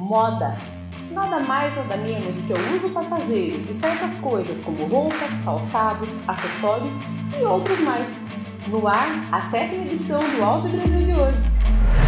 Moda. Nada mais nada menos que o uso passageiro de certas coisas como roupas, calçados, acessórios e outros mais. No ar, a 7ª edição do Auge Brasil de hoje.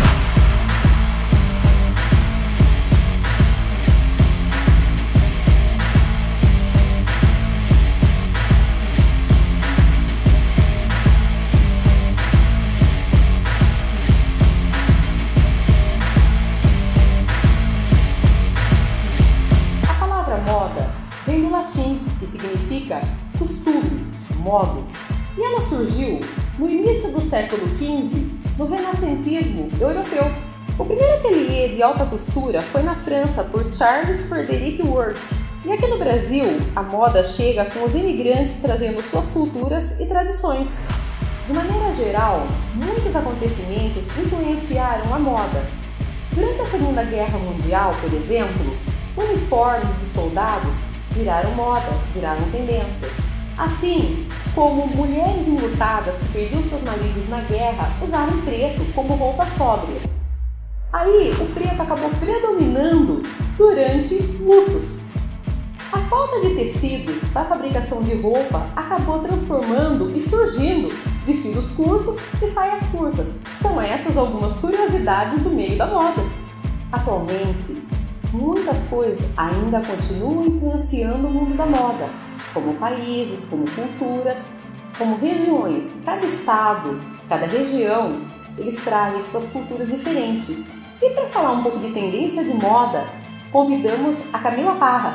Vem do latim, que significa costume, modus, e ela surgiu no início do século XV, no renascentismo europeu. O primeiro ateliê de alta costura foi na França por Charles Frederick Worth. E aqui no Brasil, a moda chega com os imigrantes trazendo suas culturas e tradições. De maneira geral, muitos acontecimentos influenciaram a moda. Durante a Segunda Guerra Mundial, por exemplo, uniformes dos soldados viraram moda, viraram tendências. Assim como mulheres enlutadas que perdiam seus maridos na guerra usaram preto como roupas sóbrias. Aí o preto acabou predominando durante lutos. A falta de tecidos para a fabricação de roupa acabou transformando e surgindo vestidos curtos e saias curtas. São essas algumas curiosidades do meio da moda. Atualmente, muitas coisas ainda continuam influenciando o mundo da moda, como países, como culturas, como regiões. Cada estado, cada região, eles trazem suas culturas diferentes. E para falar um pouco de tendência de moda, convidamos a Camila Parra.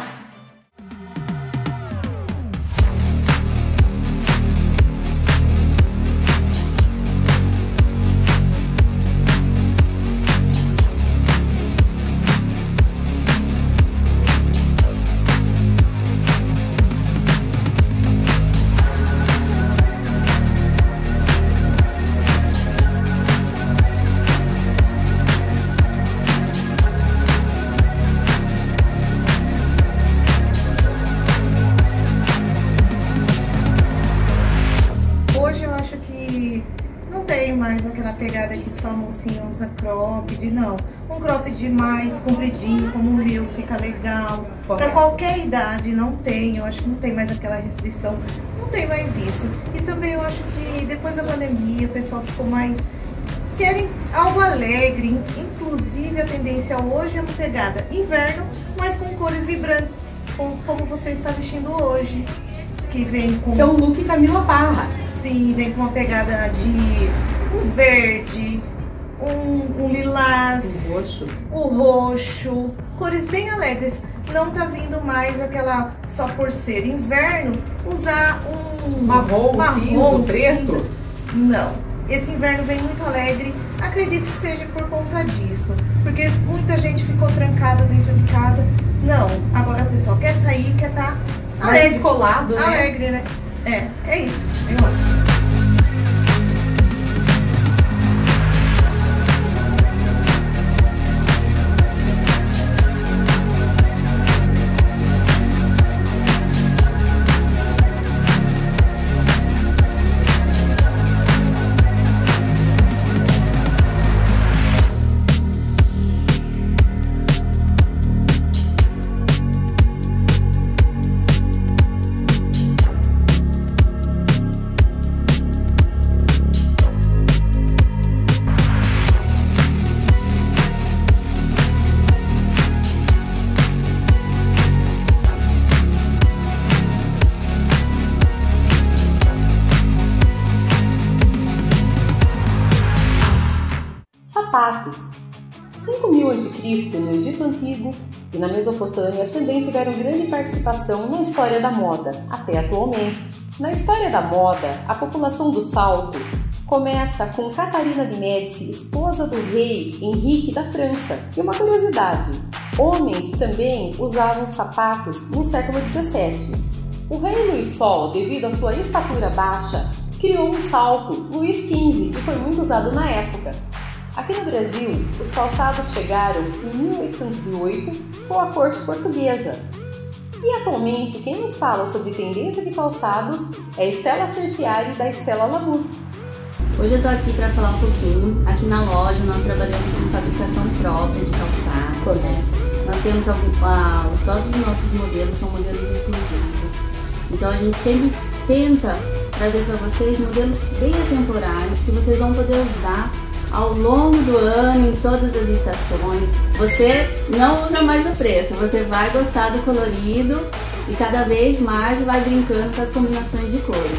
Mais aquela pegada que só a mocinha usa cropped, não. Um cropped mais compridinho, como o meu, fica legal. Para qualquer idade, não tem, eu acho que não tem mais aquela restrição, não tem mais isso. E também eu acho que depois da pandemia o pessoal ficou mais... querem algo alegre, inclusive a tendência hoje é uma pegada inverno, mas com cores vibrantes, como você está vestindo hoje. Que vem com... que é o look Camila Parra. Sim, vem com uma pegada de um verde, um lilás, o roxo, cores bem alegres. Não tá vindo mais aquela só por ser inverno usar um marrom, cinza, preto. Não, esse inverno vem muito alegre. Acredito que seja por conta disso, porque muita gente ficou trancada dentro de casa. Não, agora o pessoal quer sair, quer estar alegre, descolado, né? Alegre, né? É isso, eu acho. Sapatos. 5000 a.C. no Egito Antigo e na Mesopotâmia também tiveram grande participação na história da moda, até atualmente. Na história da moda, a população do salto começa com Catarina de Médici, esposa do rei Henrique da França. E uma curiosidade, homens também usavam sapatos no século XVII. O rei Luís Sol, devido à sua estatura baixa, criou um salto Luís XV e foi muito usado na época. Aqui no Brasil, os calçados chegaram em 1808 com a corte portuguesa. E atualmente, quem nos fala sobre tendência de calçados é Estela Cerchiari, da Estela Lamour. Hoje eu tô aqui para falar um pouquinho. Aqui na loja nós trabalhamos com fabricação própria de calçados, né? temos todos os nossos modelos são modelos inclusivos. Então a gente sempre tenta trazer para vocês modelos bem atemporais que vocês vão poder usar ao longo do ano, em todas as estações. Você não usa mais o preto, você vai gostar do colorido e cada vez mais vai brincando com as combinações de cores.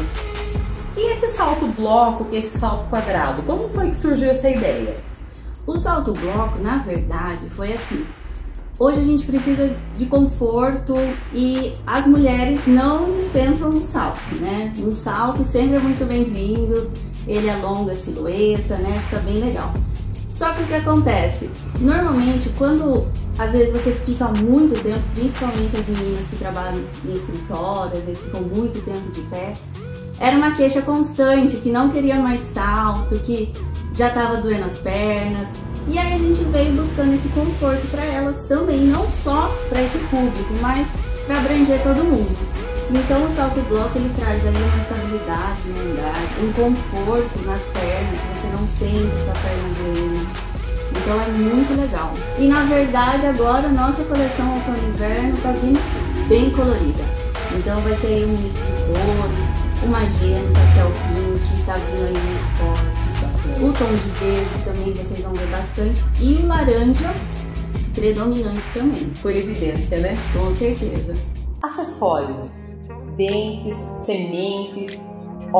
E esse salto bloco, esse salto quadrado, como foi que surgiu essa ideia? O salto bloco, na verdade, foi assim. Hoje a gente precisa de conforto e as mulheres não dispensam um salto, né? Um salto sempre é muito bem-vindo, ele alonga a silhueta, né? Fica bem legal. Só que o que acontece? Normalmente, quando às vezes você fica muito tempo, principalmente as meninas que trabalham em escritório, às vezes ficam muito tempo de pé, era uma queixa constante, que não queria mais salto, que já estava doendo as pernas. E aí a gente veio buscando esse conforto para elas também, não só para esse público, mas para abranger todo mundo. Então o salto bloco ele traz aí uma estabilidade no andar, um conforto nas pernas, você não sente sua perna doendo. Então é muito legal. E na verdade agora a nossa coleção outono e inverno está vindo bem colorida. Então vai ter um mix de cores, o magenta, que é o pink, está vindo aí muito forte. O tom de verde também vocês vão ver bastante. E o laranja predominante também. Por evidência, né? Com certeza. Acessórios. Dentes, sementes,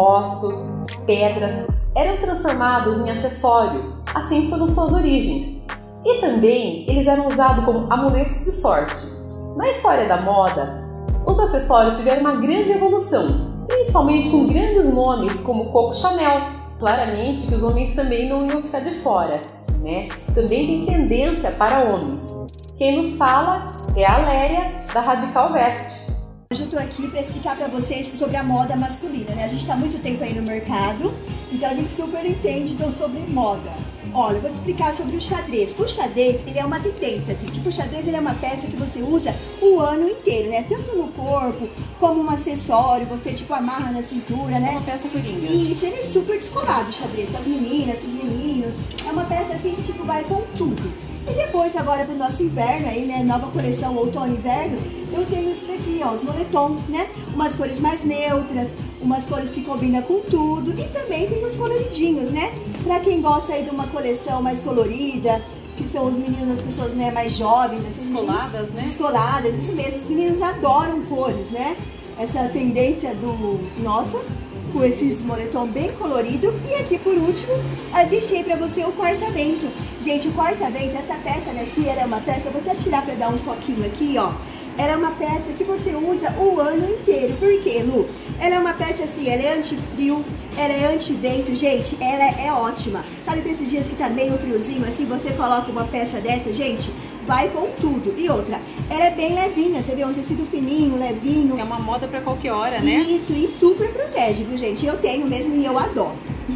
ossos, pedras eram transformados em acessórios. Assim foram suas origens. E também eles eram usados como amuletos de sorte. Na história da moda, os acessórios tiveram uma grande evolução, principalmente com grandes nomes como Coco Chanel. Claramente que os homens também não iam ficar de fora, né? Também tem tendência para homens. Quem nos fala é a Léria, da Radical Vest. Hoje eu estou aqui para explicar para vocês sobre a moda masculina, né? A gente está muito tempo aí no mercado, então a gente super entende sobre moda. Olha, eu vou te explicar sobre o xadrez. O xadrez, ele é uma tendência, assim, tipo, o xadrez ele é uma peça que você usa o ano inteiro, né? Tanto no corpo, como um acessório, você, tipo, amarra na cintura, né? É uma peça coringa. Isso, ele é super descolado, o xadrez, para as meninas, para os meninos. É uma peça, assim, que, tipo, vai com tudo. E depois, agora, pro nosso inverno aí, né? Nova coleção outono e inverno, eu tenho isso daqui, ó, os moletom, né? Umas cores mais neutras, umas cores que combinam com tudo. E também tem os coloridinhos, né? Pra quem gosta aí de uma coleção mais colorida, que são os meninos, as pessoas, né, mais jovens, esses descoladas, meninos, né? Descoladas, isso mesmo. Os meninos adoram cores, né? Essa tendência nossa, com esses moletom bem colorido. E aqui por último, eu deixei pra você o corta-vento. Gente, o corta-vento, essa peça daqui, era uma peça, eu vou até tirar pra dar um foquinho aqui, ó. Ela é uma peça que você usa o ano inteiro. Por quê, Lu? Ela é uma peça assim, ela é anti-frio, ela é anti-vento. Gente, ela é ótima. Sabe pra esses dias que tá meio friozinho, assim, você coloca uma peça dessa, gente, vai com tudo. E outra, ela é bem levinha, você vê, um tecido fininho, levinho. É uma moda pra qualquer hora, né? Isso, e super protege, viu, gente? Eu tenho mesmo e eu adoro.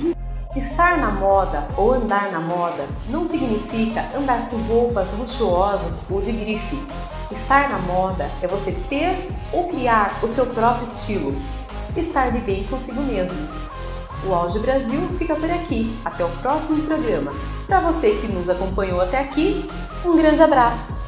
Estar na moda ou andar na moda não significa andar com roupas luxuosas ou de grife. Estar na moda é você ter ou criar o seu próprio estilo. Estar de bem consigo mesmo. O Auge Brasil fica por aqui. Até o próximo programa. Para você que nos acompanhou até aqui, um grande abraço.